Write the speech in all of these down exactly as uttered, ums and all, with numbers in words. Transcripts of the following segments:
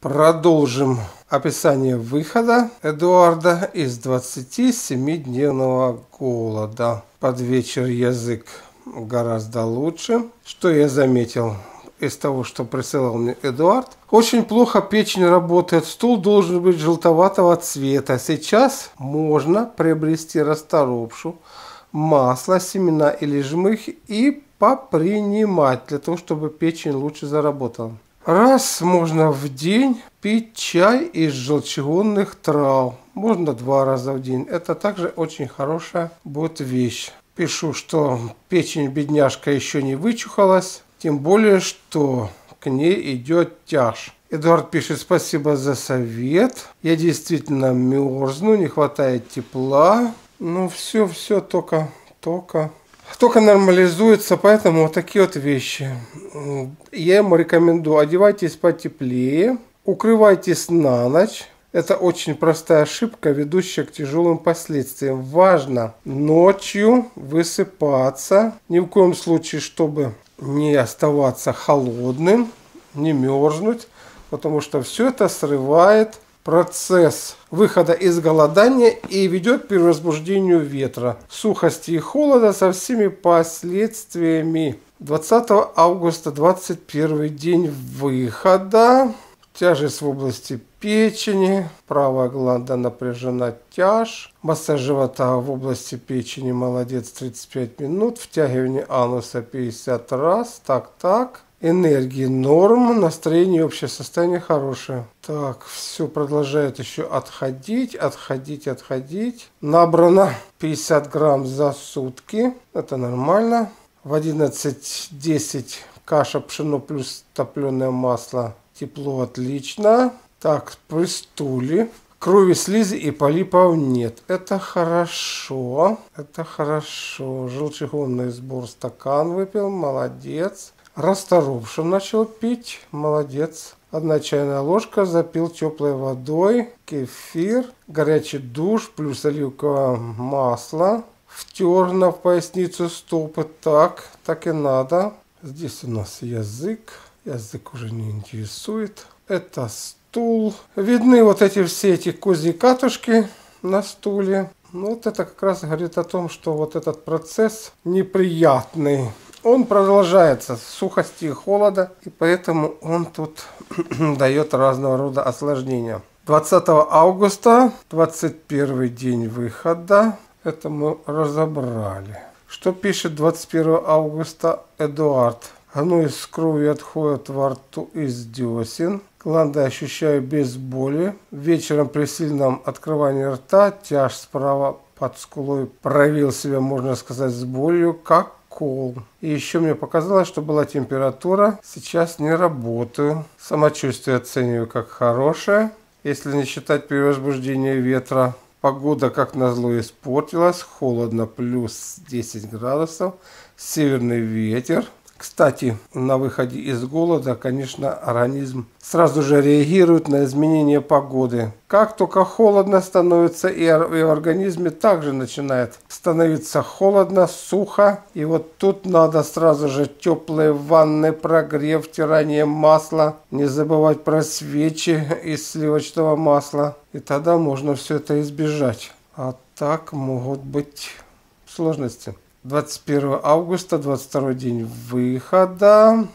Продолжим описание выхода Эдуарда из двадцатисемидневного голода. Под вечер язык гораздо лучше. Что я заметил из того, что присылал мне Эдуард? Очень плохо печень работает, стул должен быть желтоватого цвета. Сейчас можно приобрести расторопшу, масло, семена или жмых и попринимать для того, чтобы печень лучше заработала. Раз можно в день пить чай из желчегонных трав. Можно два раза в день. Это также очень хорошая будет вещь. Пишу, что печень бедняжка еще не вычухалась. Тем более, что к ней идет тяж. Эдуард пишет: спасибо за совет. Я действительно мерзну, не хватает тепла. Ну все, все только, только... Только нормализуется, поэтому вот такие вот вещи. Я ему рекомендую: одевайтесь потеплее, укрывайтесь на ночь. Это очень простая ошибка, ведущая к тяжелым последствиям. Важно ночью высыпаться, ни в коем случае, чтобы не оставаться холодным, не мерзнуть, потому что все это срывает процесс выхода из голодания и ведет к перевозбуждению ветра, сухости и холода со всеми последствиями. двадцатого августа, двадцать первый день выхода. Тяжесть в области печени, правая гланда напряжена, тяж. Массаж живота в области печени, молодец, тридцать пять минут. Втягивание ануса пятьдесят раз. Так, так. Энергии норм, настроение и общее состояние хорошее. Так, все продолжает еще отходить, отходить, отходить. Набрано пятьдесят грамм за сутки. Это нормально. В одиннадцать десять каша пшено плюс топленое масло. Тепло отлично. Так, при стуле. Крови, слизи и полипов нет. Это хорошо. Это хорошо. Желчегонный сбор, стакан выпил. Молодец. Расторопшу начал пить. Молодец. Одна чайная ложка, запил теплой водой. Кефир. Горячий душ плюс оливковое масло. Втер на поясницу стопы. Так, так и надо. Здесь у нас язык. Язык уже не интересует. Это стул. Видны вот эти все эти козьи катушки на стуле. Ну, вот это как раз говорит о том, что вот этот процесс неприятный. Он продолжается, сухости и холода, и поэтому он тут дает разного рода осложнения. двадцатого августа, двадцать первый день выхода, это мы разобрали. Что пишет двадцать первого августа Эдуард? Гной с кровью отходит во рту из десен. Гланды ощущаю без боли. Вечером при сильном открывании рта тяж справа под скулой проявил себя, можно сказать, с болью, как кол. И еще мне показалось, что была температура. Сейчас не работаю. Самочувствие оцениваю как хорошее. Если не считать перевозбуждения ветра. Погода, как назло, испортилась. Холодно, плюс десять градусов. Северный ветер. Кстати, на выходе из голода, конечно, организм сразу же реагирует на изменение погоды. Как только холодно становится, и в организме также начинает становиться холодно, сухо. И вот тут надо сразу же теплые ванны, прогрев, втирание масла. Не забывать про свечи из сливочного масла. И тогда можно все это избежать. А так могут быть сложности. двадцать первого августа, двадцать второй день выхода.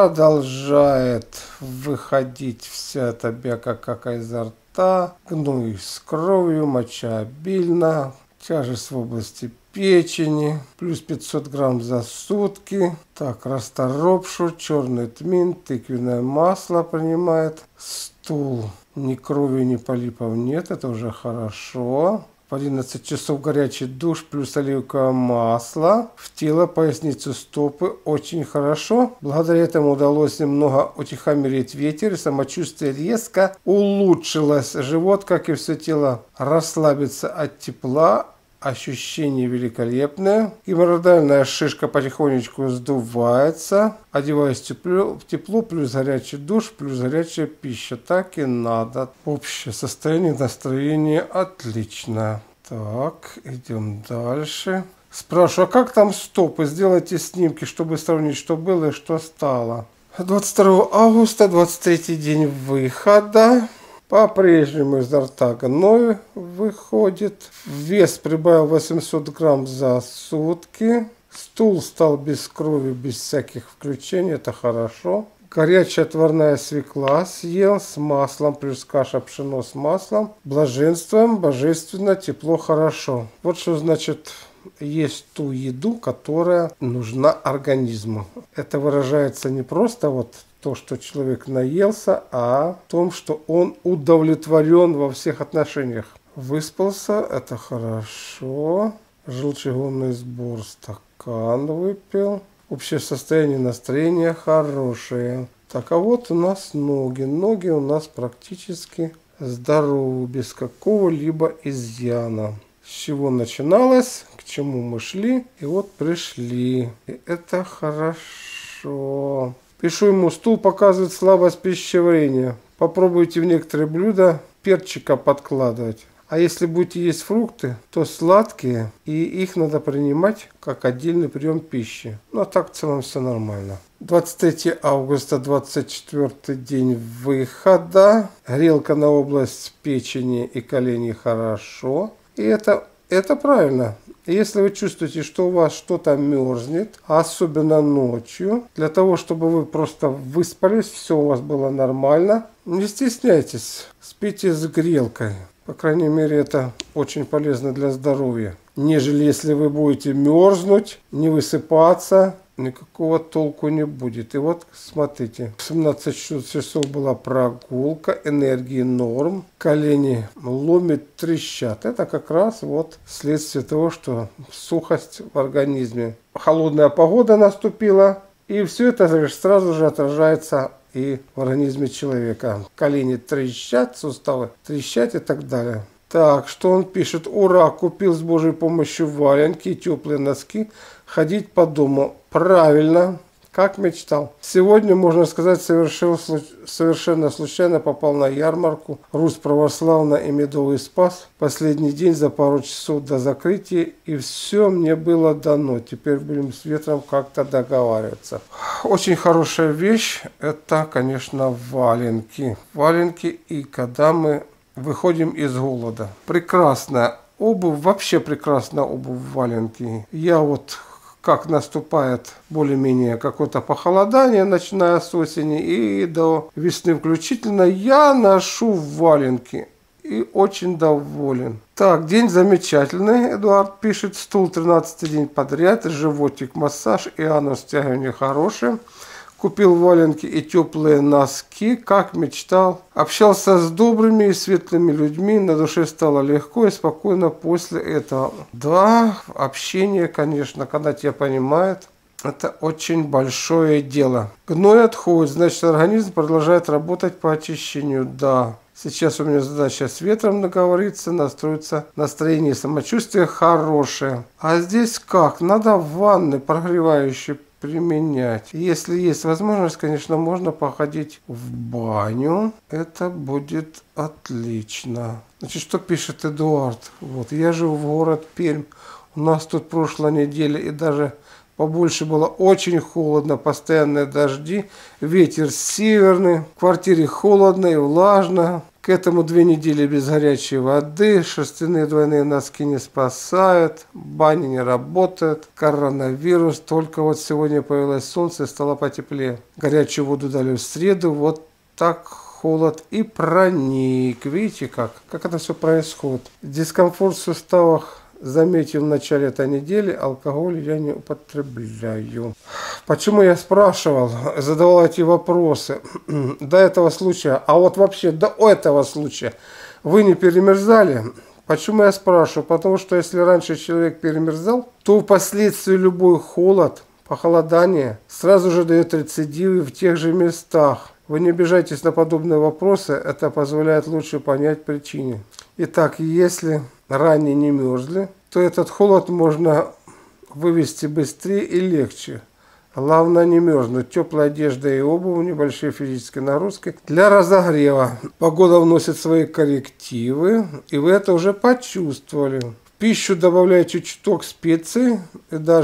Продолжает выходить вся эта бяка кака изо рта. Гной с кровью, моча обильно. Тяжесть в области печени. Плюс пятьсот грамм за сутки. Так, расторопшу, черный тмин, тыквенное масло принимает. Стул. Ни крови, ни полипов нет. Это уже хорошо. В одиннадцать часов горячий душ плюс оливковое масло. В тело, поясницу, стопы. Очень хорошо. Благодаря этому удалось немного утихомирить ветер. И самочувствие резко улучшилось. Живот, как и все тело, расслабится от тепла. Ощущение великолепное. Геморроидальная шишка потихонечку сдувается. Одеваюсь в тепло, в тепло, плюс горячий душ, плюс горячая пища. Так и надо. Общее состояние, настроение отлично. Так, идем дальше. Спрашиваю, а как там стопы? Сделайте снимки, чтобы сравнить, что было и что стало. двадцать второго августа, двадцать третий день выхода. По-прежнему изо рта гной выходит. Вес прибавил восемьсот грамм за сутки. Стул стал без крови, без всяких включений. Это хорошо. Горячая отварная свекла съел с маслом, плюс каша пшено с маслом. Блаженством, божественно, тепло, хорошо. Вот что значит есть ту еду, которая нужна организму. Это выражается не просто вот то, что человек наелся, а в том, что он удовлетворен во всех отношениях. Выспался, это хорошо. Желчегонный сбор, стакан выпил. Общее состояние настроения хорошее. Так, а вот у нас ноги. Ноги у нас практически здоровы, без какого-либо изъяна. С чего начиналось, к чему мы шли, и вот пришли. И это хорошо. Пишу ему, стул показывает слабость пищеварения. Попробуйте в некоторые блюда перчика подкладывать. А если будете есть фрукты, то сладкие, и их надо принимать как отдельный прием пищи. Ну а так в целом все нормально. двадцать третьего августа, двадцать четвёртый день выхода. Грелка на область печени и коленей хорошо. И это, это правильно. Если вы чувствуете, что у вас что-то мерзнет, особенно ночью, для того, чтобы вы просто выспались, все у вас было нормально, не стесняйтесь, спите с грелкой. По крайней мере, это очень полезно для здоровья. Нежели если вы будете мерзнуть, не высыпаться, никакого толку не будет. И вот, смотрите, в семнадцать часов была прогулка, энергии норм, колени ломит, трещат. Это как раз вот следствие того, что сухость в организме. Холодная погода наступила, и все это сразу же отражается и в организме человека. Колени трещат, суставы трещат и так далее. Так, что он пишет? Ура, купил с Божьей помощью валенки и теплые носки. Ходить по дому. Правильно, как мечтал. Сегодня, можно сказать, совершил, совершенно случайно попал на ярмарку. Русь православная и Медовый Спас. Последний день за пару часов до закрытия. И все мне было дано. Теперь будем с ветром как-то договариваться. Очень хорошая вещь. Это, конечно, валенки. Валенки, и когда мы выходим из голода. Прекрасная обувь. Вообще прекрасная обувь, валенки. Я вот... как наступает более-менее какое-то похолодание, начиная с осени и до весны включительно, я ношу валенки и очень доволен. Так, день замечательный, Эдуард пишет, стул тринадцатый день подряд, животик, массаж и анус стягивание хорошее. Купил валенки и теплые носки, как мечтал. Общался с добрыми и светлыми людьми, на душе стало легко и спокойно после этого. Да, общение, конечно, когда тебя понимают, это очень большое дело. Гной отходит, значит, организм продолжает работать по очищению, да. Сейчас у меня задача с ветром договориться, настроиться, настроение и самочувствие хорошее. А здесь как? Надо ванны прогревающие применять. Если есть возможность, конечно, можно походить в баню. Это будет отлично. Значит, что пишет Эдуард? Вот, я живу в город Пермь. У нас тут прошлой неделе и даже побольше было очень холодно, постоянные дожди, ветер северный, в квартире холодно и влажно. К этому две недели без горячей воды, шерстяные двойные носки не спасают, баня не работает, коронавирус. Только вот сегодня появилось солнце и стало потеплее. Горячую воду дали в среду, вот так холод и проник. Видите как? Как это все происходит? Дискомфорт в суставах заметил в начале этой недели, алкоголь я не употребляю. Почему я спрашивал, задавал эти вопросы до этого случая, а вот вообще до этого случая вы не перемерзали? Почему я спрашиваю? Потому что если раньше человек перемерзал, то впоследствии любой холод, похолодание сразу же дает рецидивы в тех же местах. Вы не обижайтесь на подобные вопросы, это позволяет лучше понять причины. Итак, если ранее не мерзли, то этот холод можно вывести быстрее и легче. Главное не мерзнуть. Теплая одежда и обувь, небольшие физические нагрузки для разогрева. Погода вносит свои коррективы, и вы это уже почувствовали. В пищу добавляйте чуток специй и даже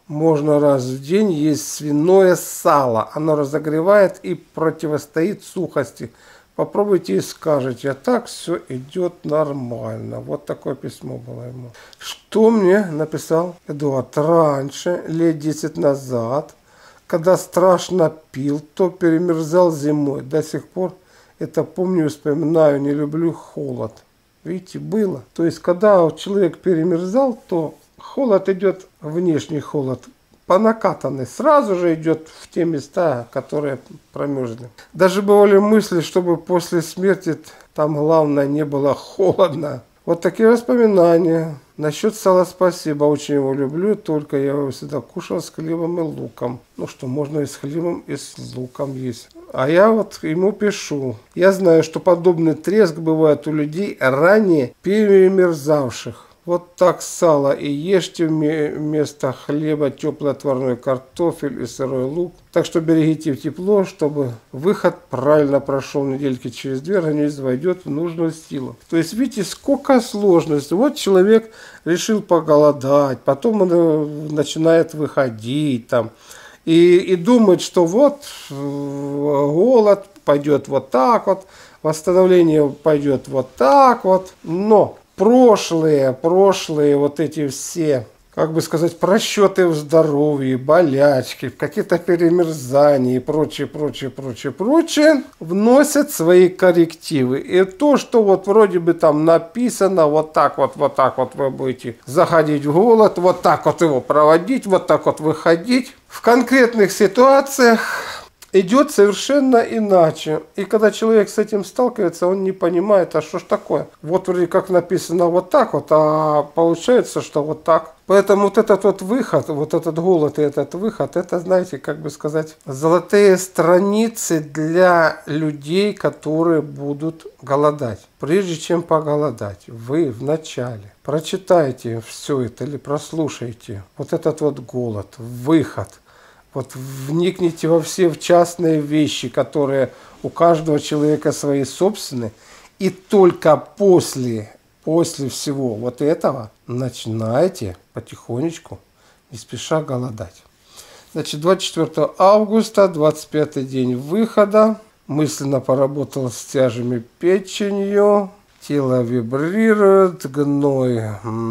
можно раз в день есть свиное сало. Оно разогревает и противостоит сухости. Попробуйте и скажете, а так все идет нормально. Вот такое письмо было ему. Что мне написал Эдуард? Раньше, лет десять назад, когда страшно пил, то перемерзал зимой. До сих пор это помню и вспоминаю, не люблю холод. Видите, было. То есть, когда человек перемерзал, то холод идет, внешний холод, по накатанной. Сразу же идет в те места, которые промерзли. Даже бывали мысли, чтобы после смерти там, главное, не было холодно. Вот такие воспоминания. Насчет сала спасибо, очень его люблю, только я его всегда кушал с хлебом и луком. Ну что, можно и с хлебом, и с луком есть. А я вот ему пишу. Я знаю, что подобный треск бывает у людей, ранее перемерзавших. Вот так сало и ешьте вместо хлеба теплый отварной картофель и сырой лук. Так что берегите тепло, чтобы выход правильно прошел. Недельки через две организм войдет в нужную силу. То есть видите, сколько сложностей. Вот человек решил поголодать, потом он начинает выходить там. И, и думает, что вот голод пойдет вот так вот, восстановление пойдет вот так вот. Но прошлые, прошлые вот эти все, как бы сказать, просчеты в здоровье, болячки, какие-то перемерзания и прочее, прочее, прочее, прочее, вносят свои коррективы. И то, что вот вроде бы там написано, вот так вот, вот так вот вы будете заходить в голод, вот так вот его проводить, вот так вот выходить, в конкретных ситуациях идет совершенно иначе. И когда человек с этим сталкивается, он не понимает, а что ж такое. Вот вроде как написано вот так вот, а получается, что вот так. Поэтому вот этот вот выход, вот этот голод и этот выход, это, знаете, как бы сказать, золотые страницы для людей, которые будут голодать. Прежде чем поголодать, вы вначале прочитайте все это или прослушайте вот этот вот голод, выход. Вот вникните во все в частные вещи, которые у каждого человека свои собственные. И только после, после всего вот этого начинайте потихонечку, не спеша голодать. Значит, двадцать четвёртого августа, двадцать пятый день выхода. Мысленно поработал с тяжами печенью. Тело вибрирует, гной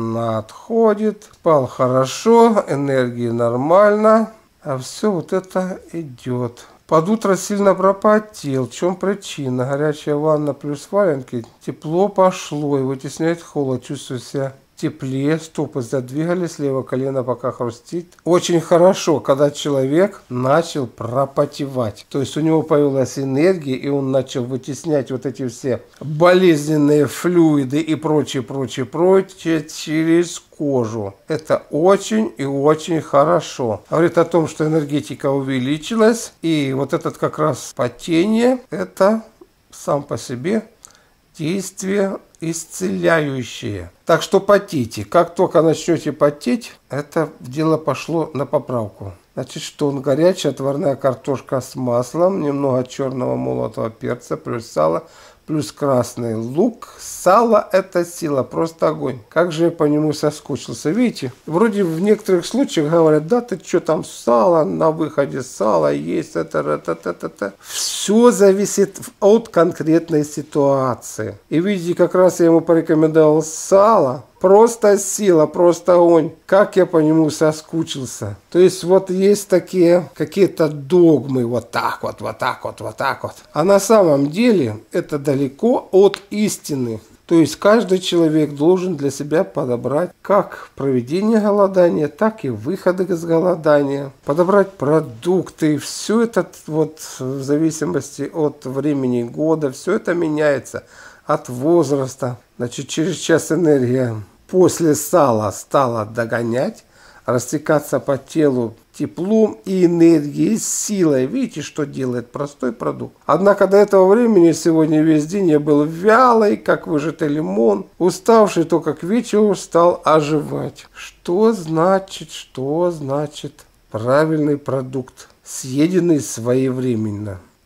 отходит. Спал хорошо, энергии нормально. А все вот это идет. Под утро сильно пропотел. В чем причина? Горячая ванна плюс валенки. Тепло пошло и вытесняет холод. Чувствую себя теплее. Стопы задвигались, левое колено пока хрустит. Очень хорошо, когда человек начал пропотевать. То есть у него появилась энергия, и он начал вытеснять вот эти все болезненные флюиды и прочее, прочее, прочее через кожу. Это очень и очень хорошо. Говорит о том, что энергетика увеличилась, и вот этот как раз потение, это сам по себе действие исцеляющее. Так что потите. Как только начнете потеть, это дело пошло на поправку. Значит, что он горячий, отварная картошка с маслом, немного черного молотого перца, плюс сало, плюс красный лук. Сало – это сила, просто огонь. Как же я по нему соскучился. Видите, вроде в некоторых случаях говорят, да ты что там, сало, на выходе сало есть, это, это, это, это, это. Все зависит от конкретной ситуации. И видите, как раз я ему порекомендовал сало. Просто сила, просто огонь. Как я по нему соскучился. То есть вот есть такие какие-то догмы. Вот так вот, вот так вот, вот так вот. А на самом деле это далеко от истины. То есть каждый человек должен для себя подобрать как проведение голодания, так и выходы из голодания. Подобрать продукты. Все это вот в зависимости от времени года. Все это меняется. От возраста. Значит, через час энергия после сала стала догонять, растекаться по телу теплом и энергией, силой. Видите, что делает простой продукт. Однако до этого времени сегодня весь день я был вялый, как выжатый лимон, уставший, только к вечеру стал оживать. Что значит, что значит правильный продукт, съеденный своевременно?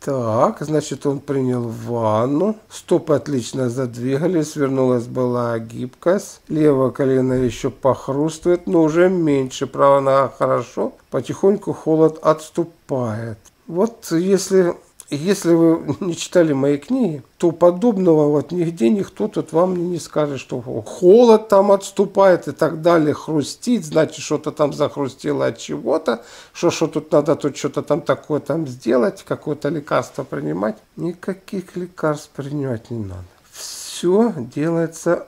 Так, значит, он принял ванну. Стопы отлично задвигались, вернулась была гибкость. Левое колено еще похрустывает, но уже меньше. Правая нога хорошо. Потихоньку холод отступает. Вот если... Если вы не читали мои книги, то подобного вот нигде никто тут вам не скажет, что холод там отступает и так далее, хрустит, значит, что-то там захрустило от чего-то, что что тут надо тут что-то там такое там сделать, какое-то лекарство принимать. Никаких лекарств принимать не надо. Все делается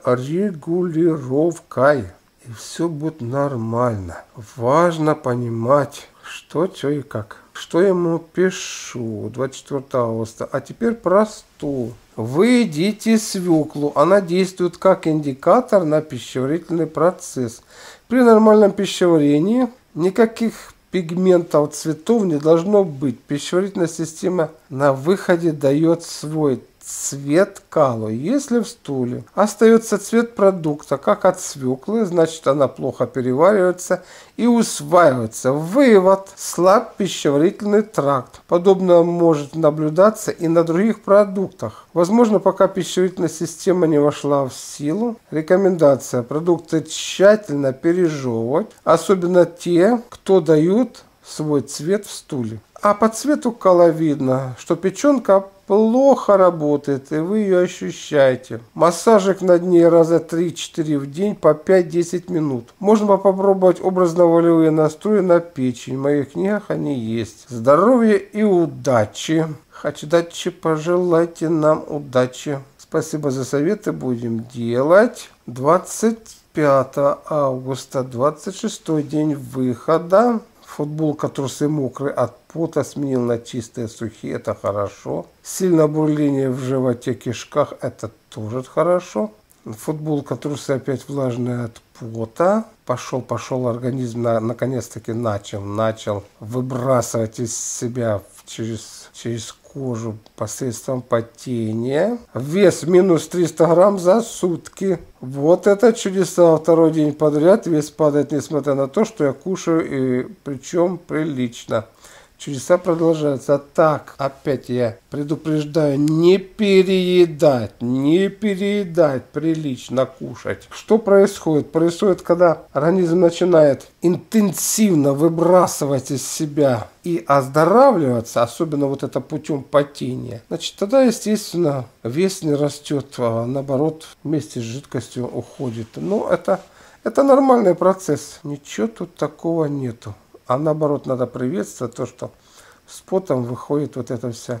регулировкой, и все будет нормально. Важно понимать, что, что и как. Что я ему пишу? двадцать четвёртого августа. А теперь про стул. Вы едите свеклу. Она действует как индикатор на пищеварительный процесс. При нормальном пищеварении никаких пигментов, цветов не должно быть. Пищеварительная система на выходе дает свой цвет калу. Если в стуле остается цвет продукта, как от свеклы, значит она плохо переваривается и усваивается. Вывод: слаб пищеварительный тракт. Подобное может наблюдаться и на других продуктах. Возможно, пока пищеварительная система не вошла в силу. Рекомендация: продукты тщательно пережевывать, особенно те, кто дают свой цвет в стуле. А по цвету кала видно, что печенка плохо работает, и вы ее ощущаете. Массажик над ней раза три-четыре в день по пять-десять минут. Можно попробовать образно-волевые настрои на печень. В моих книгах они есть. Здоровья и удачи. Хочу удачи, пожелайте нам удачи. Спасибо за советы, будем делать. двадцать пятого августа, двадцать шестой день выхода. Футболка, трусы мокрые от пота, сменил на чистые, сухие, это хорошо. Сильное бурление в животе, кишках, это тоже хорошо. Футболка, трусы опять влажные от пота. Пошел, пошел, организм на, наконец-таки начал, начал выбрасывать из себя через, через кожу посредством потения. Вес минус триста грамм за сутки. Вот это чудеса. Второй день подряд вес падает, несмотря на то, что я кушаю, и причем прилично. Чудеса продолжаются. Так, опять я предупреждаю, не переедать, не переедать, прилично кушать. Что происходит? Происходит, когда организм начинает интенсивно выбрасывать из себя и оздоравливаться, особенно вот это путем потения. Значит, тогда, естественно, вес не растет, а наоборот, вместе с жидкостью уходит. Но это, это нормальный процесс. Ничего тут такого нету. А наоборот, надо приветствовать то, что с потом выходит вот эта вся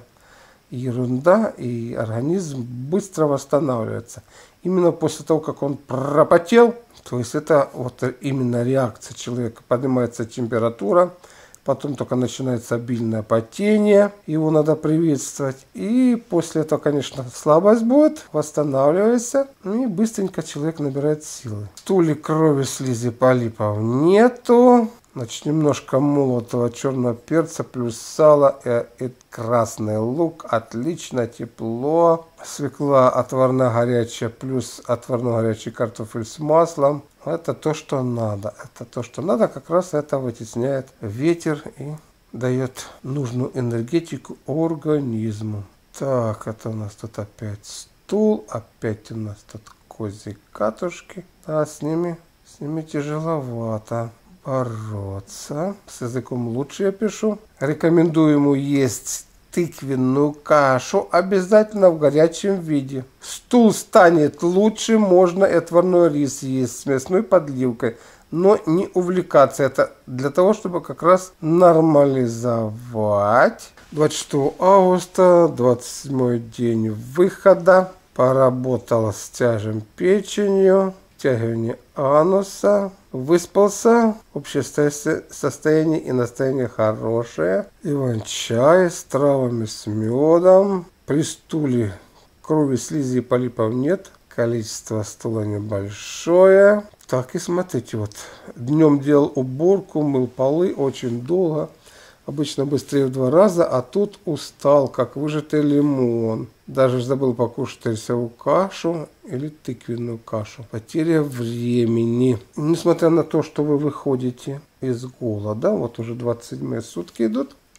ерунда, и организм быстро восстанавливается. Именно после того, как он пропотел, то есть это вот именно реакция человека. Поднимается температура, потом только начинается обильное потение, его надо приветствовать. И после этого, конечно, слабость будет, восстанавливается, и быстренько человек набирает силы. В стуле крови, слизи, полипов нету. Значит, немножко молотого черного перца плюс сало и, и красный лук. Отлично, тепло. Свекла отварная горячая плюс отварной горячий картофель с маслом. Это то, что надо. Это то, что надо. Как раз это вытесняет ветер и дает нужную энергетику организму. Так, это у нас тут опять стул. Опять у нас тут козьи катушки. А с ними, с ними тяжеловато бороться. С языком лучше я пишу. Рекомендую ему есть тыквенную кашу обязательно в горячем виде. Стул станет лучше, можно и отварной рис есть с мясной подливкой. Но не увлекаться. Это для того, чтобы как раз нормализовать. двадцать шестого августа, двадцать седьмой день выхода. Поработал с тяжем печенью. Втягивание ануса, выспался, общее состояние и настроение хорошее. Иван-чай с травами, с медом. При стуле крови, слизи и полипов нет. Количество стула небольшое. Так, и смотрите, вот днем делал уборку, мыл полы очень долго. Обычно быстрее в два раза, а тут устал, как выжатый лимон. Даже забыл покушать рисовую кашу или тыквенную кашу. Потеря времени. Несмотря на то, что вы выходите из голода, вот уже двадцать седьмые сутки идут,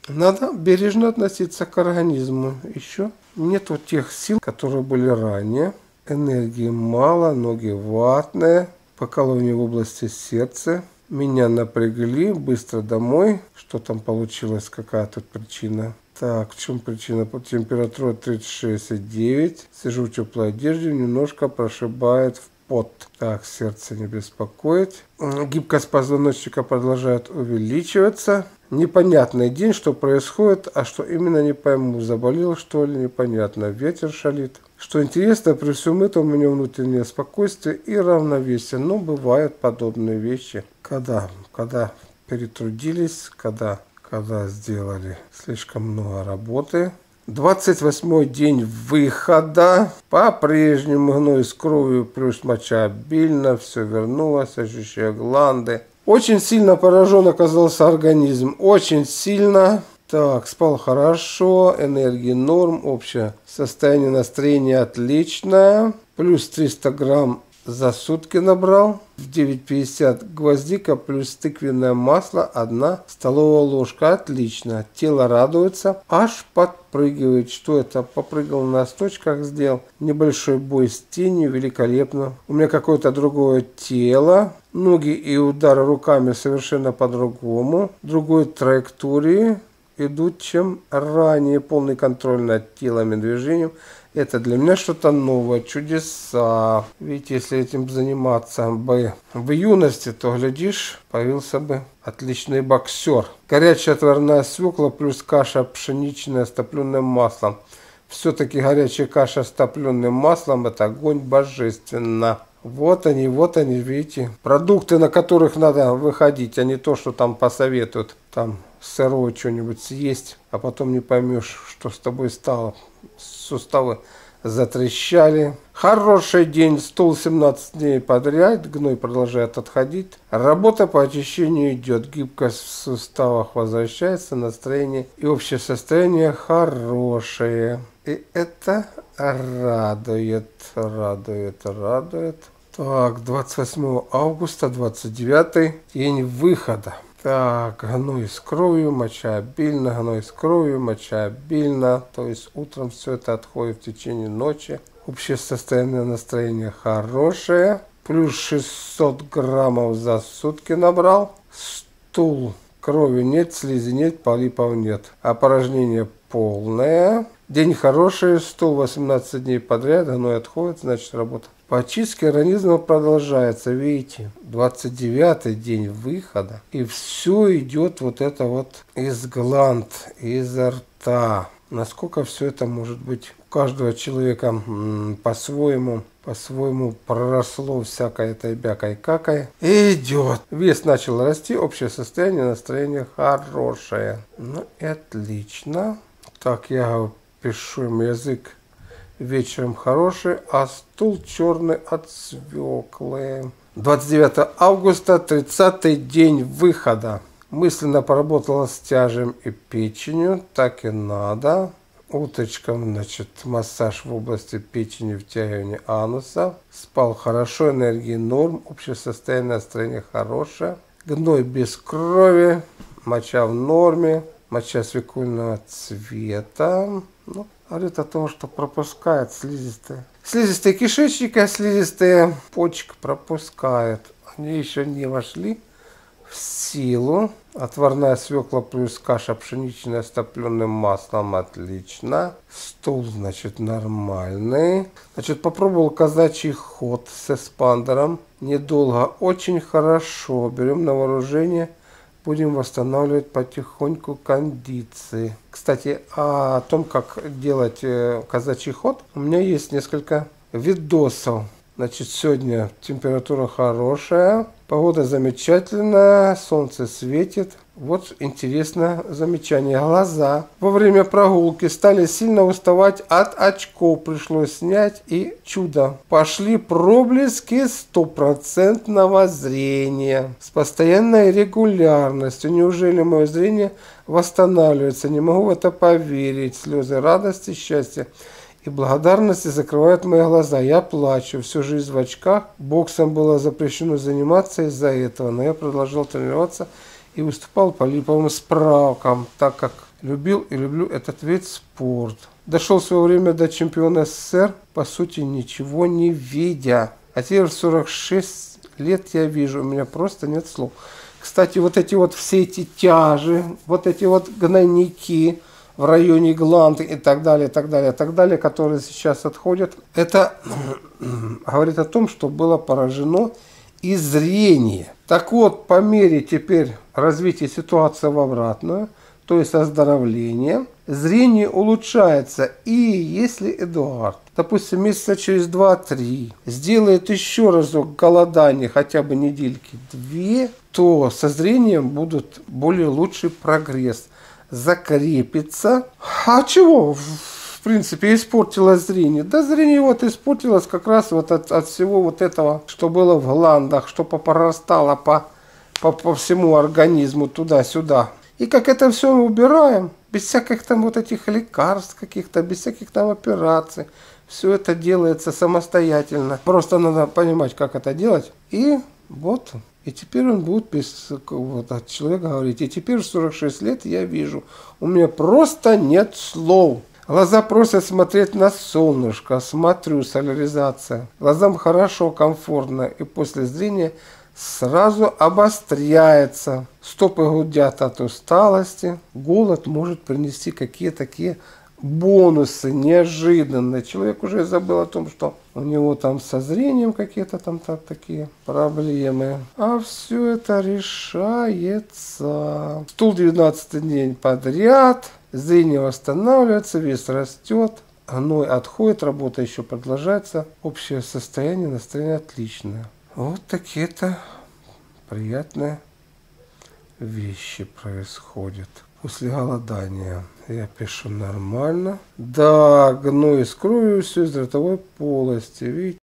Надо бережно относиться к организму. Еще нету тех сил, которые были ранее. Энергии мало, ноги ватные, покалывание в области сердца. Меня напрягли, быстро домой. Что там получилось, какая тут причина? Так, в чем причина? Температура тридцать шесть и девять. Сижу в теплой одежде, немножко прошибает в пот. Так, сердце не беспокоит. Гибкость позвоночника продолжает увеличиваться. Непонятный день, что происходит, а что именно не пойму. Заболел, что ли, непонятно. Ветер шалит. Что интересно, при всем этом у меня внутреннее спокойствие и равновесие. Но бывают подобные вещи, когда, когда перетрудились, когда, когда сделали слишком много работы. двадцать восьмой день выхода. По-прежнему гной с кровью плюс моча обильно. Все вернулось, ощущая гланды. Очень сильно поражен оказался организм. Очень сильно. Так, спал хорошо. Энергии норм. Общее состояние настроения отличное. Плюс триста грамм за сутки набрал. В девять пятьдесят гвоздика плюс тыквенное масло. Одна столовая ложка. Отлично. Тело радуется. Аж подпрыгивает. Что это? Попрыгал на сточках, сделал. Небольшой бой с тенью. Великолепно. У меня какое-то другое тело. Ноги и удары руками совершенно по-другому. Другой траектории идут, чем ранее. Полный контроль над телом и движением. Это для меня что-то новое, чудеса. Ведь если этим заниматься бы в юности, то, глядишь, появился бы отличный боксер. Горячая отварная свекла плюс каша пшеничная с топленым маслом. Все-таки горячая каша с топленым маслом – это огонь божественно. Вот они, вот они, видите. Продукты, на которых надо выходить, а не то, что там посоветуют. Там сырое что-нибудь съесть, а потом не поймешь, что с тобой стало. Суставы затрещали. Хороший день, стол семнадцать дней подряд, гной продолжает отходить. Работа по очищению идет, гибкость в суставах возвращается, настроение и общее состояние хорошее. И это радует, радует, радует. Так, двадцать восьмого августа, двадцать девятый день выхода. Так, гной с кровью, моча обильно, гной с кровью, моча обильно. То есть утром все это отходит в течение ночи. Общее состояние настроения хорошее. Плюс шестьсот граммов за сутки набрал. Стул. Крови нет, слизи нет, полипов нет. Опорожнение полное. День хороший, стул восемнадцать дней подряд, гной отходит, значит работа. По очистке организма продолжается, видите, двадцать девятый день выхода. И все идет вот это вот из гланд, изо рта. Насколько все это может быть у каждого человека по-своему, по-своему проросло всякой этой бякой какой. И идет. Вес начал расти, общее состояние, настроение хорошее. Ну и отлично. Так, я пишу им язык. Вечером хороший, а стул черный от свеклы. двадцать девятого августа, тридцатый день выхода. Мысленно поработала с тяжем и печенью, так и надо. Утречком, значит, массаж в области печени, втягивание ануса. Спал хорошо, энергии норм, общее состояние настроения хорошее. Гной без крови, моча в норме, моча свекольного цвета. Ну, говорит о том, что пропускает слизистые. Слизистые кишечника, слизистые почек пропускают. Они еще не вошли в силу. Отварная свекла плюс каша пшеничная с топленым маслом. Отлично. Стул, значит, нормальный. Значит, попробовал казачий ход с эспандером. Недолго, очень хорошо. Берем на вооружение. Будем восстанавливать потихоньку кондиции. Кстати, о том, как делать казачий ход, у меня есть несколько видосов. Значит, сегодня температура хорошая, погода замечательная, солнце светит. Вот интересное замечание. Глаза во время прогулки стали сильно уставать от очков. Пришлось снять, и чудо. Пошли проблески стопроцентного зрения. С постоянной регулярностью. Неужели мое зрение восстанавливается? Не могу в это поверить. Слезы радости, счастья и благодарности закрывают мои глаза. Я плачу. Всю жизнь в очках. Боксом было запрещено заниматься из-за этого. Но я продолжал тренироваться и выступал по липовым справкам, так как любил и люблю этот вид спорта. Дошел в свое время до чемпиона СССР, по сути ничего не видя. А теперь в сорок шесть лет я вижу, у меня просто нет слов. Кстати, вот эти вот все эти тяжи, вот эти вот гнойники в районе гланд и так далее, и так далее, и так далее, которые сейчас отходят, это говорит о том, что было поражено и зрение. Так вот, по мере теперь развития ситуации в обратную, то есть оздоровление, зрение улучшается. И если Эдуард, допустим, месяца через два-три сделает еще разок голодание, хотя бы недельки две, то со зрением будут более лучший прогресс. Закрепится. А чего, в принципе, испортилось зрение? Да зрение вот испортилось как раз вот от, от всего вот этого, что было в гландах, что попрорастало по, по, по всему организму туда-сюда. И как это все мы убираем, без всяких там вот этих лекарств каких-то, без всяких там операций. Все это делается самостоятельно. Просто надо понимать, как это делать. И вот, и теперь он будет без, вот, от человека говорить. И теперь в сорок шесть лет я вижу, у меня просто нет слов. Глаза просят смотреть на солнышко, смотрю, соляризация. Глазам хорошо, комфортно, и после зрения сразу обостряется. Стопы гудят от усталости. Голод может принести какие-то такие бонусы неожиданные. Человек уже забыл о том, что у него там со зрением какие-то там, там такие проблемы. А все это решается. Стул двенадцатый день подряд. Зрение восстанавливается, вес растет. Гной отходит, работа еще продолжается. Общее состояние, настроение отличное. Вот такие-то приятные вещи происходят после голодания. Я пишу нормально. Да, гной с кровью, все из ротовой полости. Видите?